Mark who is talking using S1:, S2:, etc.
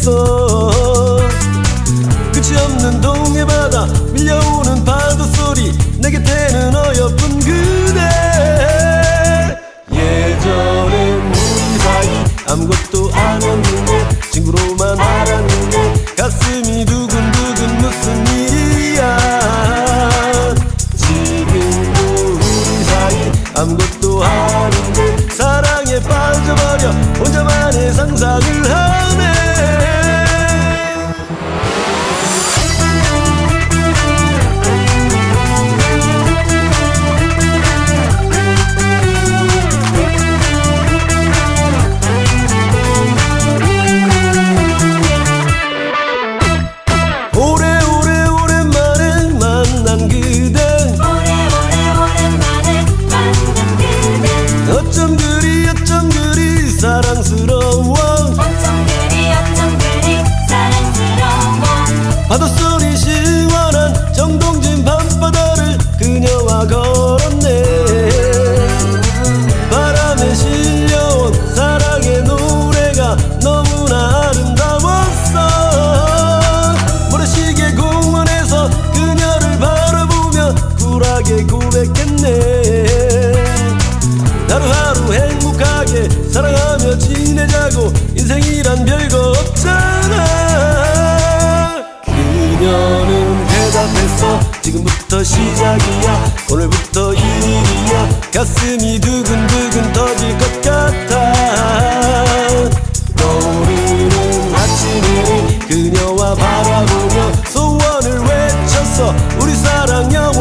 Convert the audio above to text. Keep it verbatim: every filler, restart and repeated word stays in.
S1: 있어. 끝이 없는 동해 바다 밀려오는 파도 소리 내 곁에는 어여쁜 그대. 예전엔 우리 사이 아무것도 아니었는데 친구로만 알았는데 가슴이 두근두근 무슨 일이야. 지금도 우리 사이 아무것도 아닌데 사랑에 빠져버려 혼자만의 상상을 하네. 어쩜 그리 어쩜 그리 사랑스러워.
S2: 어쩜 그리 어쩜 그리 사랑스러워.
S1: 파도 소리 시원한 정동진 밤바다를 그녀와 걸었네. 바람에 실려온 사랑의 노래가 너무나 아름다웠어. 모래시계 공원에서 그녀를 바라보며 쿨하게 고백했네. 하루하루 행복하게 사랑하며 지내자고 인생이란 별거 없잖아. 그녀는 대답했어. 지금부터 시작이야. 오늘부터 일일이야. 가슴이 두근두근 터질 것 같아. 떠오르는 아침에 그녀와 바라보며 소원을 외쳤어. 우리 사랑 영원